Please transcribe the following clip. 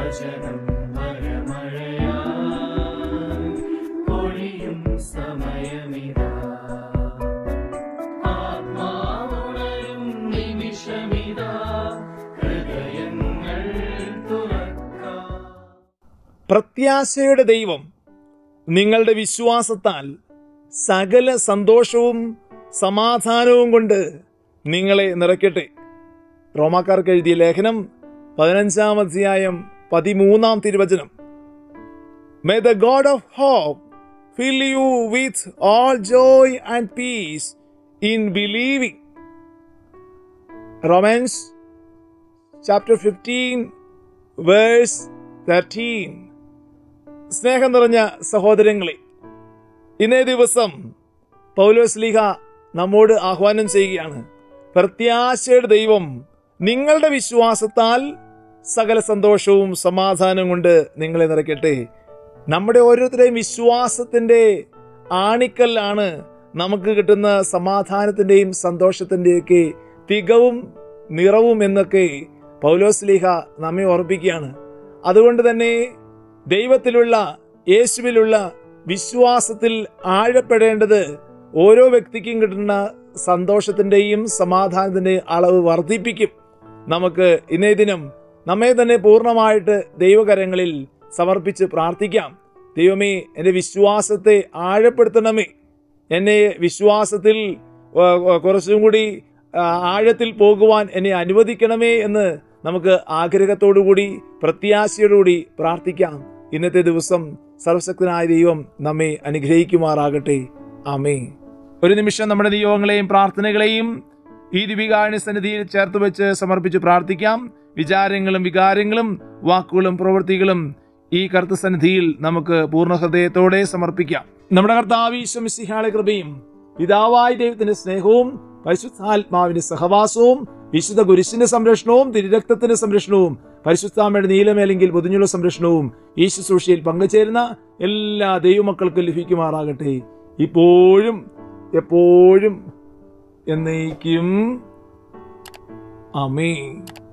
വചനം വരമഴയായി പൊഴിയും സമയമിതാ. ആത്മാവുണരും നിമിഷമിതാ, ഹൃദയങ്ങൾ തുറക്കാം. പ്രത്യാശയുടെ ദൈവം നിങ്ങളുടെ വിശ്വാസത്താൽ സകല സന്തോഷവും സമാധാനവും കൊണ്ട് നിങ്ങളെ നിറയ്ക്കട്ടെ. റോമാക്കാർക്ക് എഴുതിയ ലേഖനം 15-ാം അധ്യായം 13-ാം തിരുവചനം. May the God of hope fill you with all joy and peace in believing. Romans chapter 15 verse 13. സ്നേഹം നിറഞ്ഞ സഹോദരങ്ങളെ, ഇന്നേ ദിവസം പൗലോസ്ലീഹ നമ്മോട് ആഹ്വാനം ചെയ്യുകയാണ്. പ്രത്യാശയുടെ ദൈവം നിങ്ങളുടെ വിശ്വാസത്താൽ സകല സന്തോഷവും സമാധാനവും കൊണ്ട് നിങ്ങളെ നിറയ്ക്കട്ടെ. നമ്മുടെ ഓരോരുത്തരുടെയും വിശ്വാസത്തിൻ്റെ ആണിക്കല്ലാണ് നമുക്ക് കിട്ടുന്ന സമാധാനത്തിൻ്റെയും സന്തോഷത്തിൻ്റെയൊക്കെ തികവും നിറവും എന്നൊക്കെ പൗലോസ്ലീഹ നമ്മെ ഓർപ്പിക്കുകയാണ്. അതുകൊണ്ട് തന്നെ ദൈവത്തിലുള്ള, യേശുവിലുള്ള വിശ്വാസത്തിൽ ആഴപ്പെടേണ്ടത് ഓരോ വ്യക്തിക്കും കിട്ടുന്ന സന്തോഷത്തിൻ്റെയും സമാധാനത്തിൻ്റെയും അളവ് വർദ്ധിപ്പിക്കും. നമുക്ക് ഇന്നേ ദിനം നമ്മെ തന്നെ പൂർണ്ണമായിട്ട് ദൈവകരങ്ങളിൽ സമർപ്പിച്ച് പ്രാർത്ഥിക്കാം. ദൈവമേ, എൻ്റെ വിശ്വാസത്തെ ആഴപ്പെടുത്തണമേ, എന്നെ വിശ്വാസത്തിൽ കുറച്ചും കൂടി ആഴത്തിൽ പോകുവാൻ എന്നെ അനുവദിക്കണമേ എന്ന് നമുക്ക് ആഗ്രഹത്തോടുകൂടി പ്രത്യാശയോടുകൂടി പ്രാർത്ഥിക്കാം. ഇന്നത്തെ ദിവസം സർവശക്തനായ ദൈവം നമ്മെ അനുഗ്രഹിക്കുമാറാകട്ടെ. ആമേൻ. ഒരു നിമിഷം നമ്മുടെ നിയോഗങ്ങളെയും പ്രാർത്ഥനകളെയും ഈ ദീപികാരുണ്യ സന്നിധിയിൽ ചേർത്ത് വെച്ച് സമർപ്പിച്ച് പ്രാർത്ഥിക്കാം. വിചാരങ്ങളും വികാരങ്ങളും വാക്കുകളും പ്രവൃത്തികളും ഈ കർത്തൃസന്നിധിയിൽ നമുക്ക് പൂർണ്ണ ഹൃദയത്തോടെ സമർപ്പിക്കാം. നമ്മുടെ കർത്താവ് ഈശോ മിശിഹായുടെ കൃപയും പിതാവായ ദൈവത്തിന്റെ സ്നേഹവും പരിശുദ്ധാത്മാവിന്റെ സഹവാസവും വിശുദ്ധ കുരിശിന്റെ സംരക്ഷണവും തിരുരക്തത്തിന്റെ സംരക്ഷണവും പരിശുദ്ധാമ്മയുടെ നീലമേലെങ്കിൽ പൊതിഞ്ഞുള്ള സംരക്ഷണവും ഈ ശുശ്രൂഷയിൽ പങ്കുചേരുന്ന എല്ലാ ദൈവമക്കൾക്കും ലഭിക്കുമാറാകട്ടെ, ഇപ്പോഴും എപ്പോഴും എന്നേക്കും. ആമേൻ.